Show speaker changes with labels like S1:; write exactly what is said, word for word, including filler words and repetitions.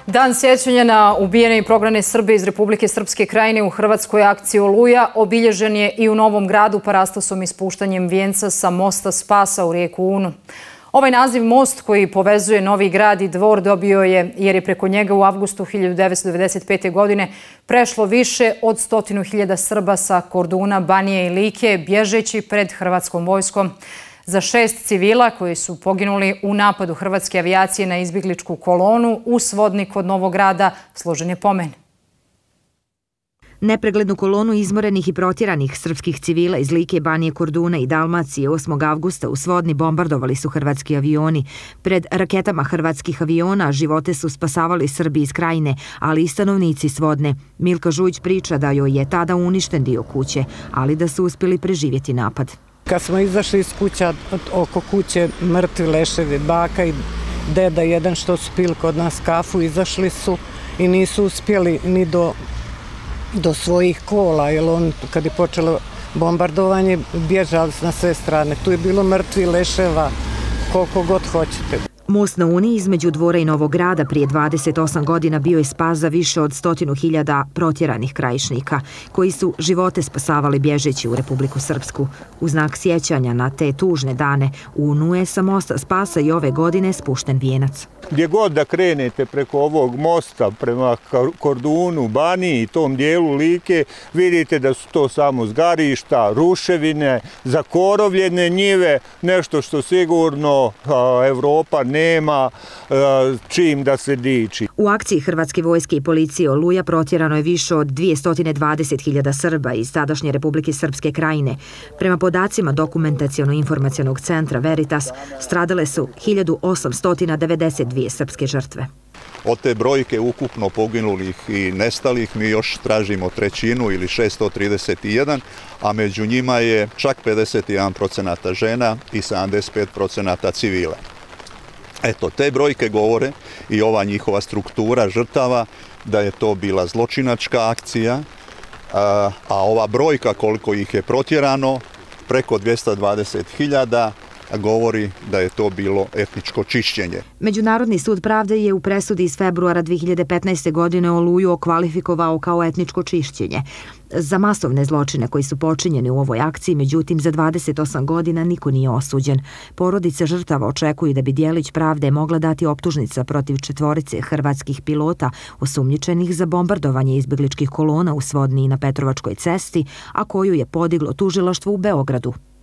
S1: Dan sjećanja na ubijene i prognane Srbe iz Republike Srpske Krajine u Hrvatskoj akciji Oluja obilježen je i u Novom Gradu parastosom i spuštanjem vijenca sa mosta Spasa u rijeku Unu. Ovaj naziv most koji povezuje Novi Grad i Dvor dobio je jer je preko njega u avgustu hiljadu devetsto devedeset pete. godine prešlo više od stotinu hiljada Srba sa Korduna, Banije i Like, bježeći pred hrvatskom vojskom. Za šest civila koji su poginuli u napadu hrvatske avijacije na izbjegličku kolonu u Svodnik od Novog Grada složen je pomen.
S2: Nepreglednu kolonu izmorenih i protjeranih srpskih civila iz Like, Banije, Korduna i Dalmacije osmog avgusta u Svodni bombardovali su hrvatski avioni. Pred raketama hrvatskih aviona živote su spasavali Srbi iz Krajine, ali i stanovnici Svodne. Milka Žujić priča da joj je tada uništen dio kuće, ali da su uspjeli preživjeti napad.
S3: Kad smo izašli iz kuća, oko kuće mrtvi leševi, baka i deda jedan što su pili kod nas kafu, izašli su i nisu uspjeli ni do, do svojih kola, jer on kad je počelo bombardovanje bježali na sve strane. Tu je bilo mrtvi leševa koliko god hoćete.
S2: Most na Uni između Dvora i Novog Grada prije dvadeset osam godina bio je spas za više od stotinu hiljada protjeranih krajišnika, koji su živote spasavali bježeći u Republiku Srpsku. U znak sjećanja na te tužne dane, u Unu je sa mosta Spasa i ove godine spušten vijenac.
S4: Gdje god da krenete preko ovog mosta prema Kordunu, Baniji i tom dijelu Like, vidite da su to samo zgarišta, ruševine, zakorovljene njive, nešto što sigurno a, Evropa nema a, čim da se diči.
S2: U akciji Hrvatske vojske i policije Oluja protjerano je više od dvjesto dvadeset hiljada Srba iz tadašnje Republike Srpske Krajine. Prema podacima Dokumentaciono-informacionog centra Veritas, stradale su hiljadu osamsto devedeset dvije srpske žrtve.
S5: Od te brojke ukupno poginulih i nestalih mi još tražimo trećinu ili šessto trideset jedan, a među njima je čak pedeset jedan procenat žena i sedamdeset pet procenata civila. Eto, te brojke govore i ova njihova struktura žrtava da je to bila zločinačka akcija, a ova brojka koliko ih je protjerano, preko dvjesto dvadeset hiljada, govori da je to bilo etničko čišćenje.
S2: Međunarodni sud pravde je u presudi iz februara dvije hiljade petnaeste. godine Oluju okvalifikovao kao etničko čišćenje. Za masovne zločine koji su počinjeni u ovoj akciji, međutim za dvadeset osam godina niko nije osuđen. Porodice žrtava očekuju da bi djelić pravde mogla dati optužnica protiv četvorice hrvatskih pilota osumnjičenih za bombardovanje izbjegličkih kolona u Svodni i na Petrovačkoj cesti, a koju je podiglo tužilaštvo u Beogradu.